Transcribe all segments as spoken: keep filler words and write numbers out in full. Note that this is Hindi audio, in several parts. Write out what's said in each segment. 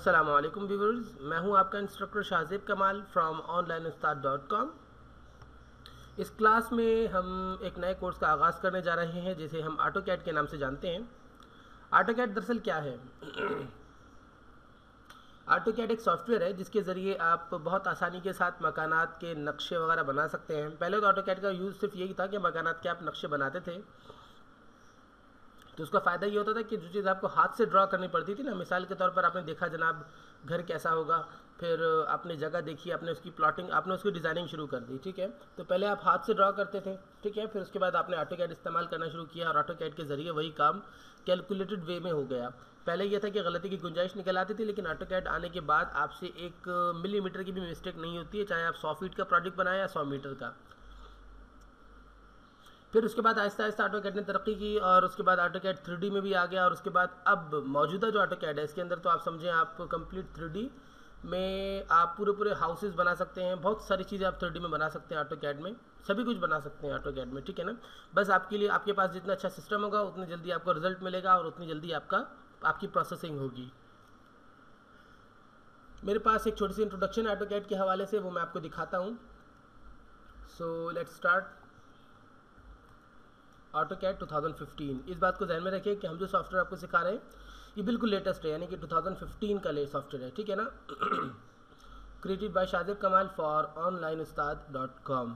अस्सलाम वालेकुम व्यूअर्स, मैं हूं आपका instructor Shahzeb Kamal from online Ustad dot com. इस क्लास में हम एक नए कोर्स का आगाज़ करने जा रहे हैं जिसे हम ऑटोकैड के नाम से जानते हैं। ऑटोकैड दरअसल क्या है? ऑटोकैड एक सॉफ्टवेयर है जिसके ज़रिए आप बहुत आसानी के साथ मकानात के नक्शे वगैरह बना सकते हैं। पहले तो ऑटोकैड का यूज़ सिर्फ यही था कि मकानात के आप नक्शे बनाते थे, तो उसका फ़ायदा ये होता था कि जो चीज़ आपको हाथ से ड्रॉ करनी पड़ती थी ना, मिसाल के तौर पर आपने देखा जनाब घर कैसा होगा, फिर आपने जगह देखी, आपने उसकी प्लॉटिंग, आपने उसकी डिज़ाइनिंग शुरू कर दी, ठीक है। तो पहले आप हाथ से ड्रॉ करते थे, ठीक है, फिर उसके बाद आपने ऑटोकैड इस्तेमाल करना शुरू किया और ऑटोकैड के ज़रिए वही काम कैलकुलेटेड वे में हो गया। पहले यह था कि गलती की गुंजाइश निकल आती थी, लेकिन ऑटोकैड आने के बाद आपसे एक मिलीमीटर की भी मिस्टेक नहीं होती है, चाहे आप सौ फीट का प्रोजेक्ट बनाएं या सौ मीटर का। फिर उसके बाद आहिस्ता आहिस्ता ऑटोकैड ने तरक्की की और उसके बाद ऑटोकैड थ्री डी में भी आ गया। और उसके बाद अब मौजूदा जो ऑटोकैड है इसके अंदर तो आप समझें आप कंप्लीट थ्री डी में आप पूरे पूरे हाउसेस बना सकते हैं, बहुत सारी चीज़ें आप थ्री डी में बना सकते हैं ऑटोकैड में, सभी कुछ बना सकते हैं ऑटोकैड में, ठीक है ना। बस आपके लिए आपके पास जितना अच्छा सिस्टम होगा उतनी जल्दी आपको रिजल्ट मिलेगा और उतनी जल्दी आपका आपकी प्रोसेसिंग होगी। मेरे पास एक छोटी सी इंट्रोडक्शन है ऑटोकैड के हवाले से, वो मैं आपको दिखाता हूँ। So let's start. AutoCAD two thousand fifteen, इस बात को ध्यान में रखिए कि हम जो सॉफ्टवेयर आपको सिखा रहे हैं ये बिल्कुल लेटेस्ट है, यानी कि टू थाउजेंड फिफ्टीन का ले सॉफ्टवेयर है, ठीक है ना। Created by Shahzeb Kamal for online Ustad dot com.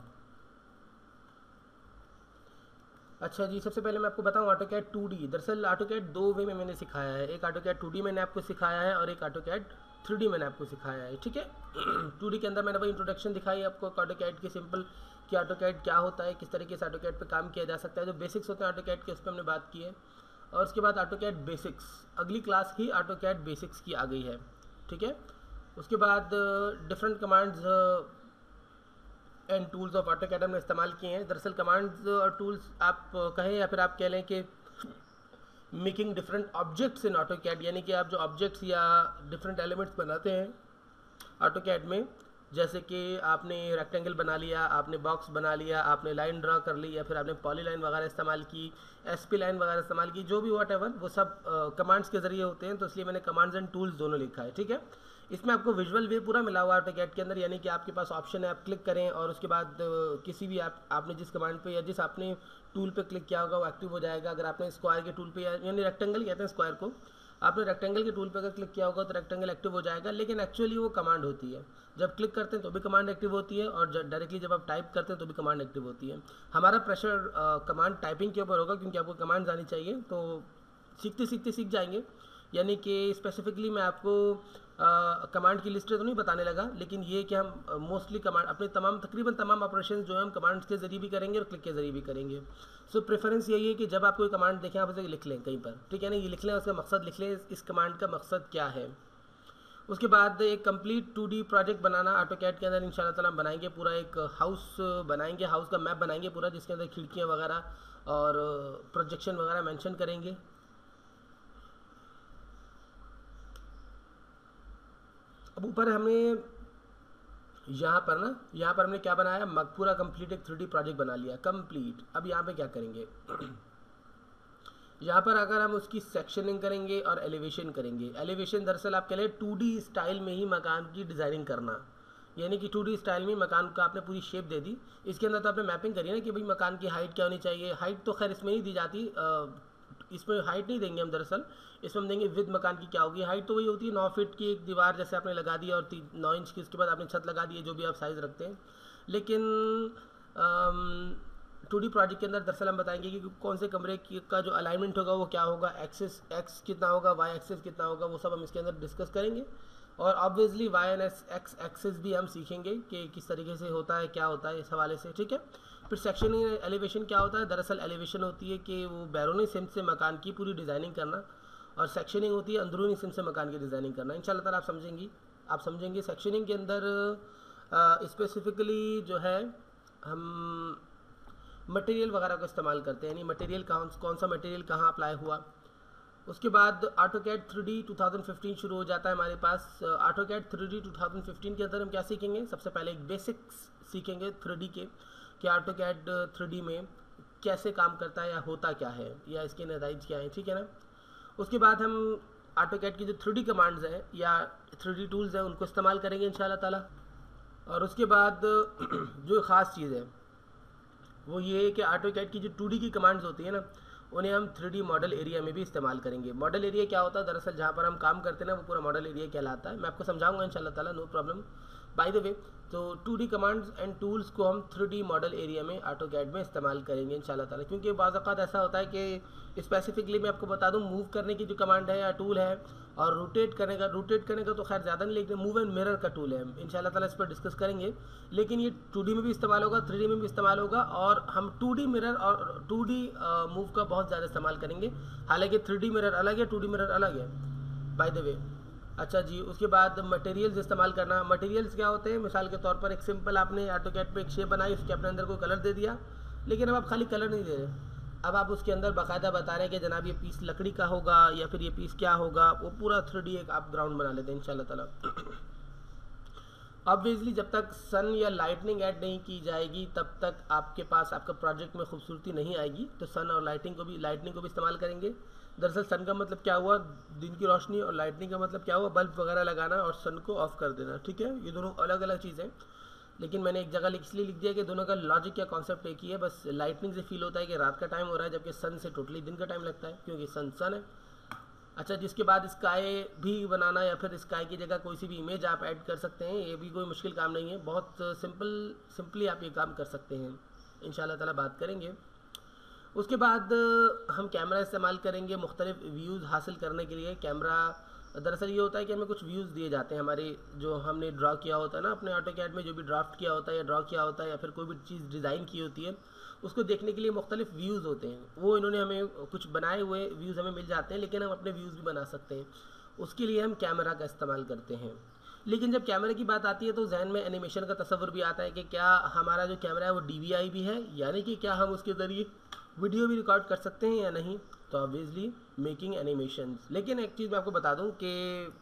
अच्छा जी, सबसे पहले मैं आपको बताऊं ऑटोकैड टू डी। दरअसल ऑटोकैड दो वे में मैंने सिखाया है, एक ऑटोकैड टू डी मैंने आपको सिखाया है और एक ऑटोकैड थ्री डी मैंने आपको सिखाया है, ठीक है। टू डी के अंदर मैंने वही इंट्रोडक्शन दिखाई आपको ऑटोकैड की, सिंपल कि ऑटोकैड क्या होता है, किस तरीके से ऑटोकैड पे काम किया जा सकता है, जो बेसिक्स होते हैं ऑटोकैड के उस पर हमने बात की है। और उसके बाद ऑटोकैड बेसिक्स, अगली क्लास ही ऑटोकैड बेसिक्स की आ गई है, ठीक है। उसके बाद different commands and tools of AutoCAD हमने इस्तेमाल किए हैं। दरअसल कमांड्स और टूल्स आप कहें या फिर आप कह लें कि making different objects in AutoCAD, यानी कि आप जो ऑब्जेक्ट्स या डिफरेंट एलिमेंट्स बनाते हैं ऑटोकैड में, जैसे कि आपने रेक्टेंगल बना लिया, आपने बॉक्स बना लिया, आपने लाइन ड्रा कर ली, या फिर आपने पॉली लाइन वगैरह इस्तेमाल की, एसपी लाइन वगैरह इस्तेमाल की, जो भी वॉट एवर, वो सब कमांड्स के जरिए होते हैं। तो इसलिए मैंने कमांड्स एंड टूल्स दोनों लिखा है, ठीक है। इसमें आपको विजुअल वे पूरा मिला हुआ है ऑटोकैड के अंदर, यानी कि आपके पास ऑप्शन है, आप क्लिक करें और उसके बाद किसी भी आप आपने जिस कमांड पे या जिस आपने टूल पे क्लिक किया होगा वो एक्टिव हो जाएगा। अगर आपने स्क्वायर के टूल पे, यानी रेक्टेंगल कहते हैं स्क्वायर को, आपने रेक्टेंगल के टूल पे अगर क्लिक किया होगा तो रेक्टेंगल एक्टिव हो जाएगा, लेकिन एक्चुअली वो कमांड होती है। जब क्लिक करते हैं तो भी कमांड एक्टिव होती है और डायरेक्टली जब आप टाइप करते हैं तो भी कमांड एक्टिव होती है। हमारा प्रेशर कमांड टाइपिंग के ऊपर होगा, क्योंकि आपको कमांड आनी चाहिए, तो सीखते सीखते सीख जाएंगे। यानी कि स्पेसिफिकली मैं आपको कमांड की लिस्ट तो नहीं बताने लगा, लेकिन ये कि हम मोस्टली कमांड अपने तमाम तकरीबन तमाम ऑपरेशन जो है हम कमांड्स के जरिए भी करेंगे और क्लिक के जरिए भी करेंगे। सो so, प्रेफरेंस यही है कि जब आप कोई कमांड देखें आप उसे लिख लें कहीं पर, ठीक है ना, ये लिख लें, उसका मकसद लिख लें, इस कमांड का मकसद क्या है। उसके बाद एक कंप्लीट टू डी प्रोजेक्ट बनाना ऑटोकैड के अंदर इंशाल्लाह ताला बनाएंगे, पूरा एक हाउस बनाएंगे, हाउस का मैप बनाएंगे पूरा, जिसके अंदर खिड़कियाँ वगैरह और प्रोजेक्शन वगैरह मेंशन करेंगे। अब ऊपर हमने यहाँ पर ना यहाँ पर हमने क्या बनाया, पूरा कंप्लीट एक थ्री डी प्रोजेक्ट बना लिया कंप्लीट। अब यहाँ पे क्या करेंगे, यहाँ पर अगर हम उसकी सेक्शनिंग करेंगे और एलिवेशन करेंगे। एलिवेशन दरअसल आप कह लें टू डी स्टाइल में ही मकान की डिज़ाइनिंग करना, यानी कि टू डी स्टाइल में मकान का आपने पूरी शेप दे दी। इसके अंदर तो आपने मैपिंग करी ना कि भाई मकान की हाइट क्या होनी चाहिए। हाइट तो खैर इसमें नहीं दी जाती, इसमें हाइट नहीं देंगे हम, दरअसल इसमें हम देंगे विद मकान की क्या होगी। हाइट तो वही होती है नौ फीट की एक दीवार जैसे आपने लगा दी और नौ इंच की उसके बाद आपने छत लगा दी है, जो भी आप साइज़ रखते हैं। लेकिन टू डी प्रोजेक्ट के अंदर दरअसल हम बताएंगे कि कौन से कमरे की का जो अलाइनमेंट होगा वो क्या होगा, एक्सिस एक्स कितना होगा, वाई एक्सिस कितना होगा, वो सब हम इसके अंदर डिस्कस करेंगे। और obviously Y and X axis भी हम सीखेंगे कि किस तरीके से होता है, क्या होता है इस हवाले से, ठीक है। फिर सेक्शनिंग एलिवेशन क्या होता है, दरअसल एलिवेशन होती है कि वो बैरूनी सिम से मकान की पूरी डिज़ाइनिंग करना, और सेक्शनिंग होती है अंदरूनी सिम से मकान की डिज़ाइनिंग करना। इंशाल्लाह ताला आप समझेंगी आप समझेंगे सेक्शनिंग के अंदर स्पेसिफिकली जो है हम मटेरियल वगैरह का इस्तेमाल करते हैं, यानी मटेरियल कौन कौन सा मटेरियल कहाँ अप्लाई हुआ। उसके बाद AutoCAD three D two thousand fifteen शुरू हो जाता है हमारे पास। AutoCAD three D two thousand fifteen के अंदर हम क्या सीखेंगे, सबसे पहले एक बेसिक्स सीखेंगे थ्री डी के, कि ऑटोकैड थ्री डी में कैसे काम करता है या होता क्या है या इसके नतीजे क्या हैं, ठीक है ना। उसके बाद हम ऑटो कैड की जो थ्री डी कमांड्स हैं या थ्री डी टूल्स हैं उनको इस्तेमाल करेंगे इंशाल्लाह ताला। और उसके बाद जो ख़ास चीज़ है वो ये है कि ऑटो कैड की जो टू डी की कमांड्स होती है ना, उन्हें हम थ्री डी मॉडल एरिया में भी इस्तेमाल करेंगे। मॉडल एरिया क्या होता है, दरअसल जहाँ पर हम काम करते हैं ना वो पूरा मॉडल एरिया कहलाता है। मैं आपको समझाऊंगा इंशाल्लाह ताला, no problem. By the way, तो two D commands and tools को हम थ्री डी मॉडल एरिया में ऑटो कैड में इस्तेमाल करेंगे इंशाल्लाह ताला, क्योंकि बाज़ औक़ात ऐसा होता है कि स्पेसिफिकली मैं आपको बता दूं, मूव करने की जो कमांड है या टूल है और रोटेट करने का रोटेट करने का तो खैर ज़्यादा नहीं, लेकिन मूव एंड मिरर का टूल है, इंशाल्लाह ताला इस पर डिस्कस करेंगे। लेकिन ये टू डी में भी इस्तेमाल होगा, थ्री डी में भी इस्तेमाल होगा, और हम टू डी मिरर और टू डी मूव का बहुत ज़्यादा इस्तेमाल करेंगे। हालांकि थ्री डी मिरर अलग है, टू डी मिरर अलग है, बाय द वे। अच्छा जी, उसके बाद मटेरियल्स इस्तेमाल करना। मटेरियल्स क्या होते हैं, मिसाल के तौर पर एक सिंपल आपने ऑटो कैड पे एक शेप बनाई, उसके अपने अंदर कोई कलर दे दिया, लेकिन अब आप खाली कलर नहीं दे रहे, अब आप उसके अंदर बाकायदा बता रहे हैं कि जनाब ये पीस लकड़ी का होगा या फिर ये पीस क्या होगा, वो पूरा थ्री डी एक आप ग्राउंड बना लेते हैं इंशाल्लाह ताला। ऑब्वियसली जब तक सन या लाइटनिंग ऐड नहीं की जाएगी तब तक आपके पास आपका प्रोजेक्ट में खूबसूरती नहीं आएगी, तो सन और लाइटिंग को भी लाइटनिंग को भी इस्तेमाल करेंगे। दरअसल सन का मतलब क्या हुआ, दिन की रोशनी, और लाइटनिंग का मतलब क्या हुआ, बल्ब वगैरह लगाना और सन को ऑफ कर देना, ठीक है। ये दोनों अलग अलग चीज़ें, लेकिन मैंने एक जगह इसलिए लिख दिया कि दोनों का लॉजिक या कॉन्सेप्ट एक ही है। बस लाइटनिंग से फील होता है कि रात का टाइम हो रहा है, जबकि सन से टोटली दिन का टाइम लगता है, क्योंकि सन सन है। अच्छा, जिसके बाद स्काई भी बनाना या फिर स्काई की जगह कोई सी भी इमेज आप ऐड कर सकते हैं, ये भी कोई मुश्किल काम नहीं है, बहुत सिंपल सिंपली आप ये काम कर सकते हैं, इंशाल्लाह ताला बात करेंगे। उसके बाद हम कैमरा इस्तेमाल करेंगे मुख्तलिफ व्यूज़ हासिल करने के लिए। कैमरा दरअसल ये होता है कि हमें कुछ व्यूज़ दिए जाते हैं, हमारे जो हमने ड्रा किया होता है ना अपने ऑटो कैड में, जो भी ड्राफ्ट किया होता है या ड्रा किया होता है या फिर कोई भी चीज़ डिज़ाइन की होती है, उसको देखने के लिए मुख्तलिफ व्यूज़ होते हैं। वो इन्होंने हमें कुछ बनाए हुए व्यूज़ हमें मिल जाते हैं, लेकिन हम अपने व्यूज़ भी बना सकते हैं, उसके लिए हम कैमरा का इस्तेमाल करते हैं। लेकिन जब कैमरे की बात आती है तो जहन में एनिमेशन का तस्वुर भी आता है कि क्या हमारा जो कैमरा है वो डी वी आई भी है, यानी कि क्या हम उसके ज़रिए वीडियो भी रिकॉर्ड कर सकते हैं या नहीं, तो ऑब्वियसली मेकिंग एनिमेशंस। लेकिन एक चीज़ मैं आपको बता दूं कि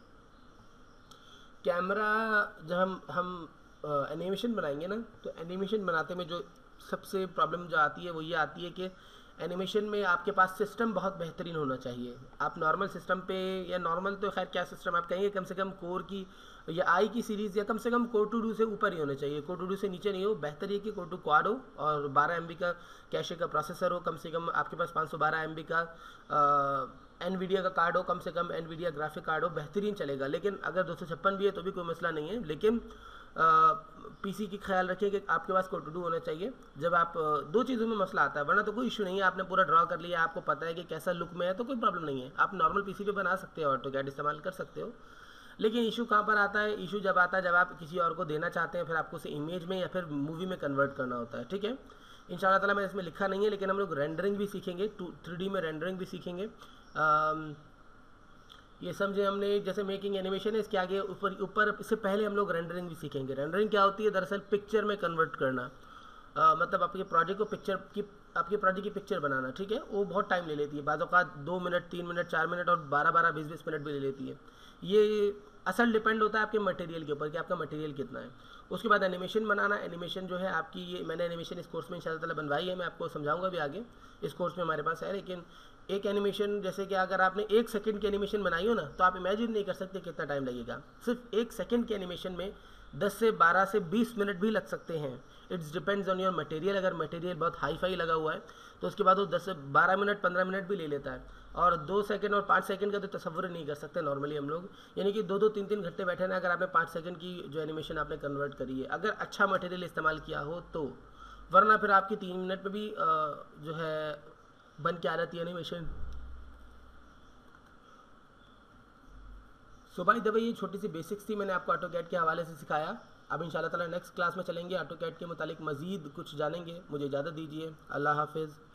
कैमरा जब हम हम एनिमेशन बनाएंगे ना, तो एनिमेशन बनाते में जो सबसे प्रॉब्लम जो आती है वो ये आती है कि एनिमेशन में आपके पास सिस्टम बहुत बेहतरीन होना चाहिए। आप नॉर्मल सिस्टम पे, या नॉर्मल तो खैर क्या सिस्टम आप कहेंगे, कम से कम कोर की या आई की सीरीज़, या कम से कम कोर टू डू से ऊपर ही होने चाहिए, कोर टू डू से नीचे नहीं हो। बेहतर ये कि कोर टू क्वाड हो और बारह एम बी का कैशे का प्रोसेसर हो, कम से कम आपके पास पाँच सौ बारह एम बी का एनवीडिया का कार्ड हो, कम से कम एनवीडिया ग्राफिक कार्ड हो, बेहतरीन चलेगा। लेकिन अगर दो सौ छप्पन भी है तो भी कोई मसला नहीं है, लेकिन पीसी की ख्याल रखिए कि आपके पास कोर टू डू होना चाहिए। जब आप आ, दो चीज़ों में मसला आता है, वरना तो कोई इशू नहीं है, आपने पूरा ड्रा कर लिया, आपको पता है कि कैसा लुक में है, तो कोई प्रॉब्लम नहीं है, आप नॉर्मल पीसी पे बना सकते हो, ऑटो कैड इस्तेमाल कर सकते हो। लेकिन इशू कहाँ पर आता है, इशू जब आता है जब आप किसी और को देना चाहते हैं, फिर आपको उसे इमेज में या फिर मूवी में कन्वर्ट करना होता है, ठीक है। इंशाल्लाह ताला मैं इसमें लिखा नहीं है, लेकिन हम लोग रेंडरिंग भी सीखेंगे, टू थ्री डी में रेंडरिंग भी सीखेंगे। आ, ये समझे हमने, जैसे मेकिंग एनिमेशन है, इसके आगे ऊपर ऊपर इससे पहले हम लोग रेंडरिंग भी सीखेंगे। रेंडरिंग क्या होती है, दरअसल पिक्चर में कन्वर्ट करना, आ, मतलब आपके प्रोजेक्ट को पिक्चर की आपके प्रोजेक्ट की पिक्चर बनाना, ठीक है। वो बहुत टाइम ले लेती है, बाज़ औक़ात दो मिनट तीन मिनट चार मिनट और बारह बारह बीस बीस मिनट भी ले लेती है। ये असल डिपेंड होता है आपके मटेरियल के ऊपर कि आपका मटेरियल कितना है। उसके बाद एनिमेशन बनाना, एनिमेशन जो है आपकी, ये मैंने एनिमेशन इस कोर्स में इंशाल्लाह ताला बनवाई है, मैं आपको समझाऊंगा भी आगे, इस कोर्स में हमारे पास है। लेकिन एक एनिमेशन, जैसे कि अगर आपने एक सेकंड की एनिमेशन बनाई हो ना, तो आप इमेजिन नहीं कर सकते कितना टाइम लगेगा। सिर्फ एक सेकंड के एनिमेशन में दस से बारह से बीस मिनट भी लग सकते हैं। It's depends on your material. अगर मटेरियल बहुत हाई फाई लगा हुआ है तो उसके बाद वो दस से बारह मिनट पंद्रह मिनट भी ले लेता है, और दो सेकंड और पाँच सेकंड का तो तस्वुर नहीं कर सकते नॉर्मली हम लोग, यानी कि दो दो तीन तीन घंटे बैठे ना, अगर आपने पाँच सेकंड की जो एनिमेशन आपने कन्वर्ट करी है, अगर अच्छा मटेरियल इस्तेमाल किया हो तो, वरना फिर आपकी तीन मिनट में भी जो है बन के आ जाती है animation. So by the way, ये छोटी सी बेसिक्स थी, मैंने आपको ऑटो कैड के हवाले से सिखाया। अब इंशाल्लाह ताला नेक्स्ट क्लास में चलेंगे, ऑटो कैड के मुतालिक मज़ीद कुछ जानेंगे। मुझे इजाज़त दीजिए, अल्लाह हाफिज़।